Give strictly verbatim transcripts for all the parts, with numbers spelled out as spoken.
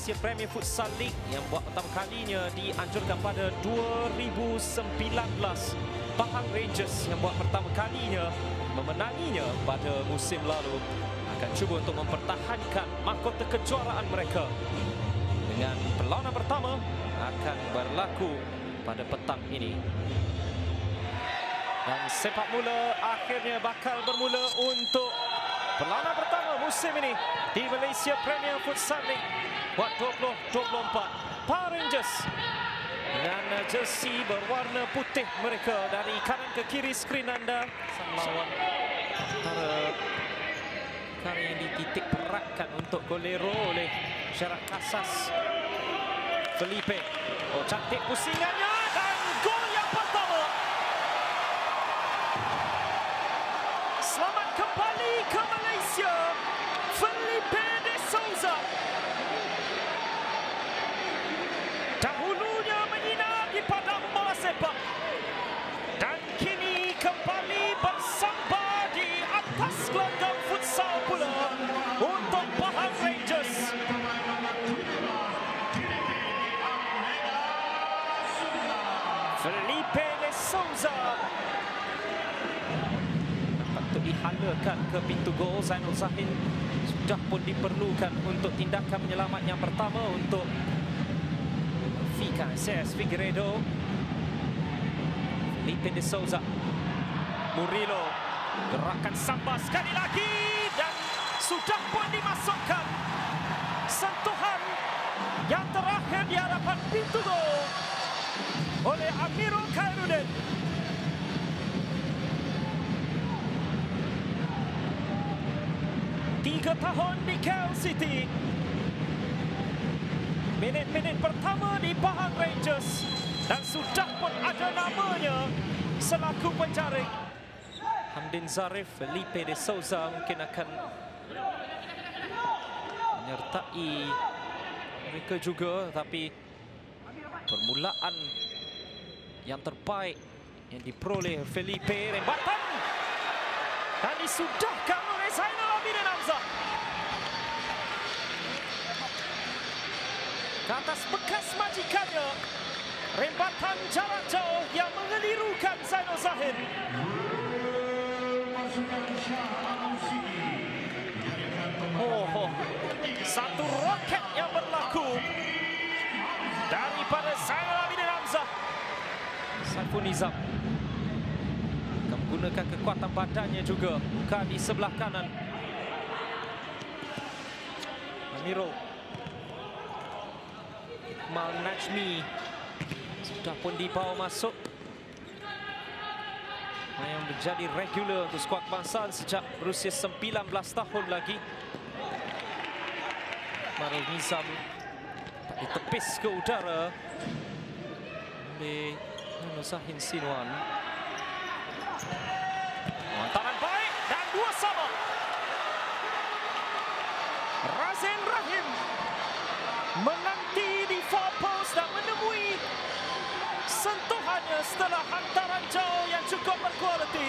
Malaysia Premier Futsal League yang buat pertama kalinya dianjurkan pada dua ribu sembilan belas. Pahang Rangers yang buat pertama kalinya memenanginya pada musim lalu akan cuba untuk mempertahankan mahkota kejuaraan mereka. Dengan perlawanan pertama akan berlaku pada petang ini. Dan sepak mula akhirnya bakal bermula untuk perlawanan pertama musim ini di Malaysia Premier Futsal League buat dua ribu dua puluh empat. Pahang Rangers dengan jersey berwarna putih mereka dari kanan ke kiri skrin anda. Sang lawan antara perkara yang dititik beratkan untuk Golero oleh Syarat Kasas. Felipe, oh cantik pusingannya dan gol yang pertama. Selamat kembali ke Malaysia, Felipe de Souza. Dahulunya menyinar di padang bola sepak dan kini kembali bersambar di atas gelanggang futsal pula untuk Pahang Rangers. Felipe de Souza patut dihalakan ke pintu gol. Zainul Zahin sudah pun diperlukan untuk tindakan menyelamat yang pertama untuk Fika Ses Figueiredo. Felipe de Souza, Murilo, gerakan sambar sekali lagi dan sudah pun dimasukkan. Sentuhan yang terakhir di hadapan pintu gol oleh Amirul Khairuddin. Tiga tahun di K L City. Minit-minit pertama di Pahang Rangers dan sudah pun ada namanya selaku penjaring. Hamdin Zarif, Felipe de Souza mungkin akan menyertai mereka juga, tapi permulaan yang terbaik yang diperoleh Felipe, rembatan dan disudahkan oleh Zainal Abidin Hamzah ke atas bekas majikannya. Rembatan jarak jauh yang mengelirukan Zainul Zahin. Oh, oh, satu roket yang berlaku daripada Zainal Abidin Hamzah. Saiful Nizam akan menggunakan kekuatan badannya juga, bukan di sebelah kanan. Amirul, Mal Najmi sudah pun dibawa masuk, yang menjadi regular untuk skuad kebangsaan sejak berusia sembilan belas tahun lagi. Marul Nizam tak ditepis ke udara oleh Zahin Sinuan. Hantaran baik dan dua sama. Razin Rahim menanti di far post dan menemui sentuhannya setelah hantaran jauh yang cukup berkualiti.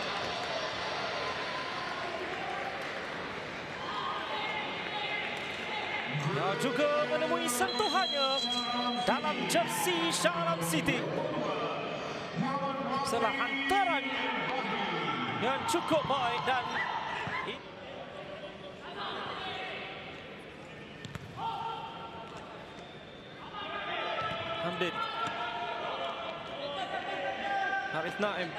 Dia juga menemui sentuhannya dalam jersey Shah Alam City setelah hantaran yang cukup baik. Dan Hamdin, Harith Naim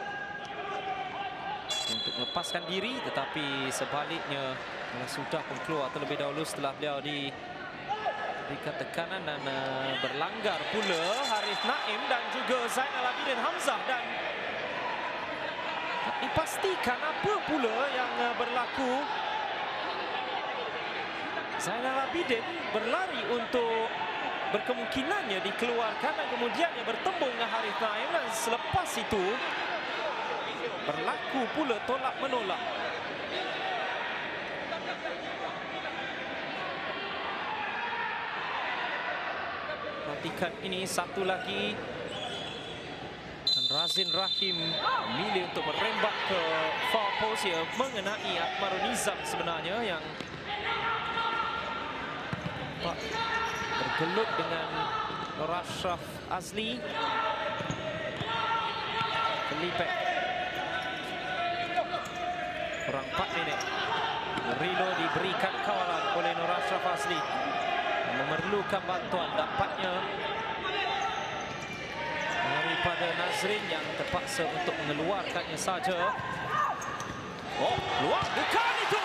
untuk melepaskan diri, tetapi sebaliknya sudah pun keluar terlebih dahulu setelah beliau diberikan tekanan dan uh, berlanggar pula Harith Naim dan juga Zainal Abidin Hamzah. Dan tak dipastikan apa pula yang uh, berlaku. Zainal Abidin berlari untuk berkemungkinannya dikeluarkan dan kemudiannya bertembung dengan Harith Naim, dan selepas itu berlaku pula tolak menolak. Perhatikan ini satu lagi, dan Razin Rahim memilih untuk merembak ke far post, ya, mengenai Akmarul Nizam sebenarnya yang gelut dengan Ashraf Azli. Felipe. Kurang empat minit. Murilo diberikan kawalan oleh Nur Ashraf Azli. Memerlukan bantuan dapatnya daripada Nazrin yang terpaksa untuk mengeluarkannya saja. Oh, luar bukan itu.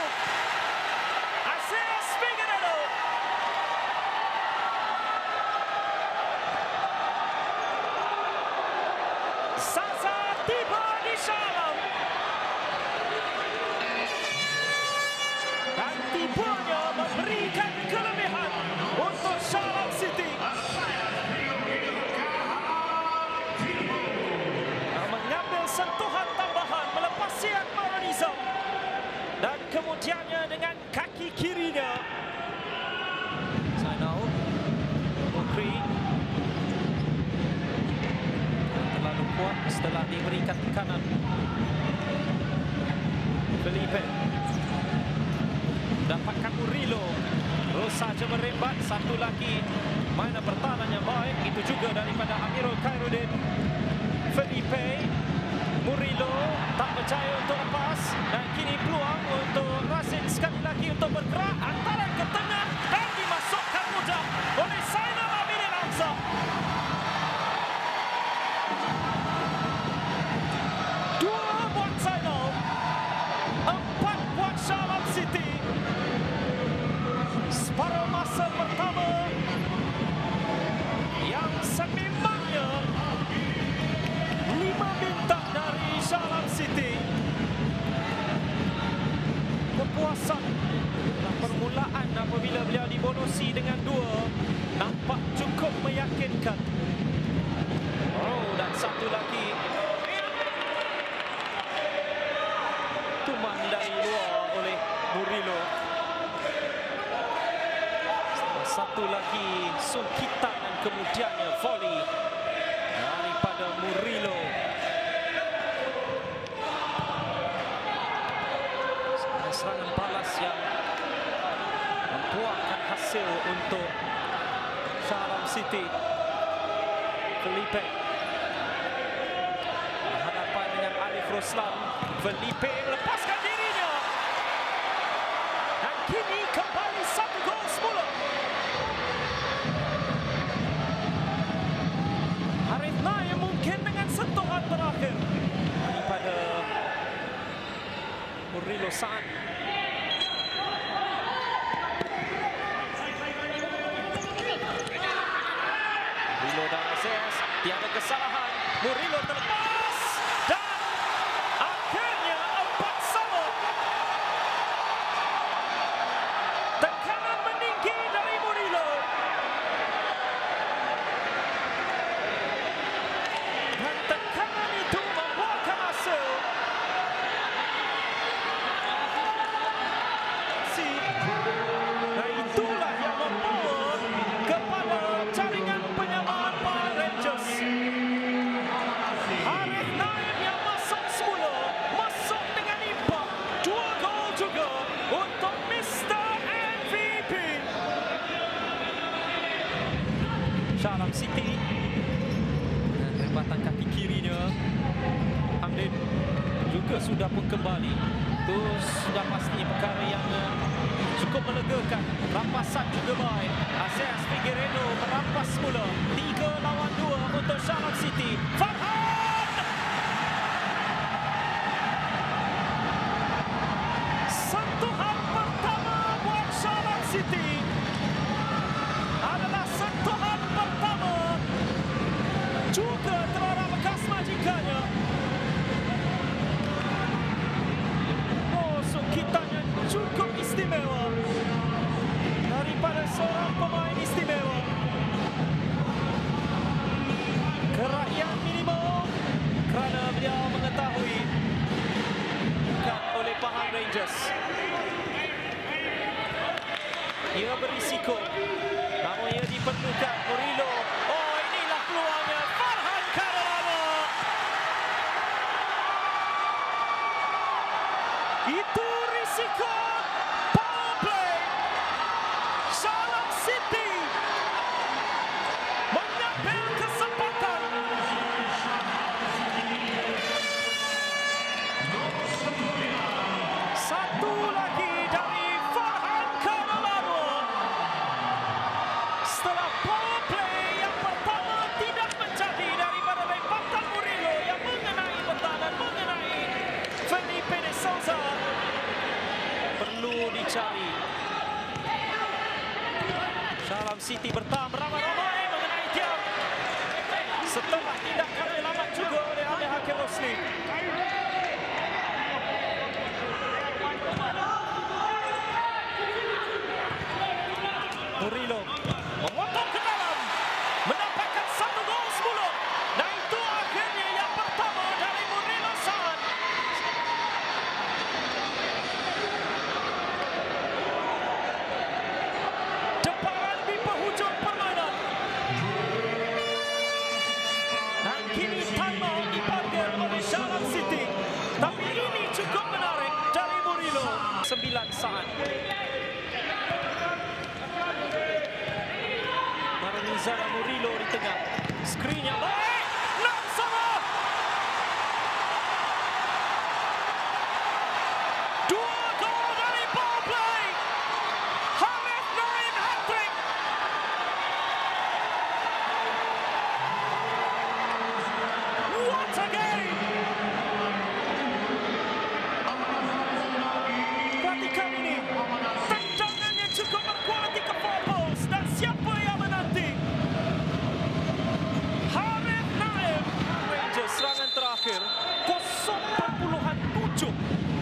Aziz Figueiredo. Zaza tiba di Shah. Dan tibanya memberikan kelebihan untuk Shah City. Mengambil sentuhan tambahan melepasi Akmal Nizam. Dan kemudiannya dengan kaki kirinya Zainal Mukri terlalu kuat setelah diberikan tekanan. Felipe dapatkan Murilo, terus saja merembat. Satu lagi mana pertahanan yang baik, itu juga daripada Amirul Khairuddin. Felipe, Murilo tak percaya untuk lepas, dan kini peluang untuk Razin sekali lagi untuk bergerak antara ke tengah dan dimasukkan mudah oleh Zainal Abidin Hamzah. Dua buat Zainal, empat buat Shah City. Separuh masa pertama yang sememangnya lima bintang dari Shah City. Kepuasan dan permulaan apabila beliau dibonusi dengan dua nampak cukup meyakinkan. Oh, dan satu lagi tuman dari luar oleh Murilo. Satu lagi sungkitan dan kemudiannya volley daripada Murilo. Serangan balas yang membuahkan hasil untuk Shah City. Felipe berhadapan dengan Alif Roslan. Felipe melepaskan dirinya. Dan kini kembali satu gol semula. Harith Naim mungkin dengan sentuhan terakhir daripada Murilo Sa'ad. Murilo dan Aziz, tiada kesalahan. Murilo terlepas dan akhirnya empat sama. Tekanan meninggi dari Murilo. Dan tekanan itu membuahkan hasil. Nah, itulah yang membawa kepada jaringan penyamaan Power Rangers. Harith Naim yang masuk semula, masuk dengan impak. Dua gol juga untuk Mister M V P. Shah City dengan rebatan kaki kirinya. Hamdin juga sudah pun kembali. Itu sudah pasti perkara yang cukup melegakan. Rampasan juga baik. Aziz Figueiredo merampas semula. Tiga lawan dua untuk Shah City. Farhan! Sentuhan pertama buat Shah City adalah sentuhan pertama juga terhadap bekas majikannya. Oh, sungkitannya cukup istimewa daripada seorang pemain istimewa. Gerak yang minimum kerana beliau mengetahui bukan oleh Pahang Rangers. Ia berisiko, namun ia diperlukan. Murilo, oh inilah peluangnya. Farhan Karolana. Itu risiko power play. Shah City Shah Alam City bertahan beramai-ramai mengenai tiang. Setelah tindakan selamat juga oleh Amir Hakim Rosli. Murillo memotong ke dalam, mendapatkan satu gol semula. Dan itu akhirnya yang pertama dari Murillo Saan. Deparan di penghujung permainan. Dan kini timeout dipanggil oleh Shah Alam City. Tapi ini cukup menarik dari Murillo. Sembilan Saan. Zara Murillo di tengah. Skrin yang baik. enam sama. Dua gol dari power play. Harith Naim hat-trick. What a game. Perhatikan ini. Tendangannya cukup berkualiti ke far post. Dan siapa yang menanti? Serangan terakhir kosong perpuluhan tujuh.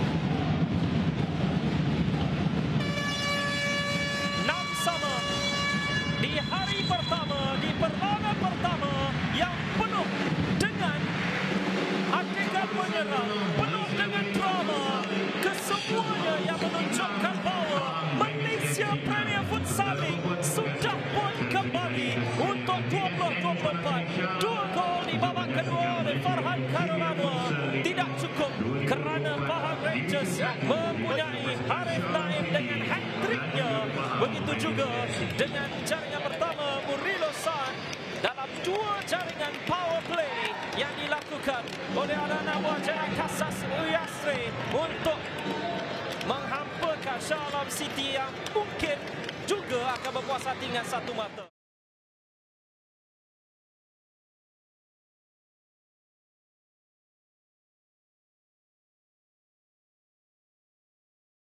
enam sama di hari pertama, di perlawanan pertama yang penuh dengan hakikat menyerang, penuh dengan drama. Kesemuanya yang menunjukkan bahawa Malaysia Premier Futsal League sudah pun kembali untuk dua puluh dua puluh empat. Dua gol di babak kedua oleh Farhan Khairul Anwar tidak cukup kerana Pahang Rangers mempunyai Harith Naim dengan hat-tricknya. Begitu juga dengan jaringan pertama Murillo Saan dalam dua jaringan power play yang dilakukan oleh anak-anak buah Jaya Kasas Uyasri untuk menghampakan Shah Alam City yang mungkin juga akan berpuas hati dengan satu mata.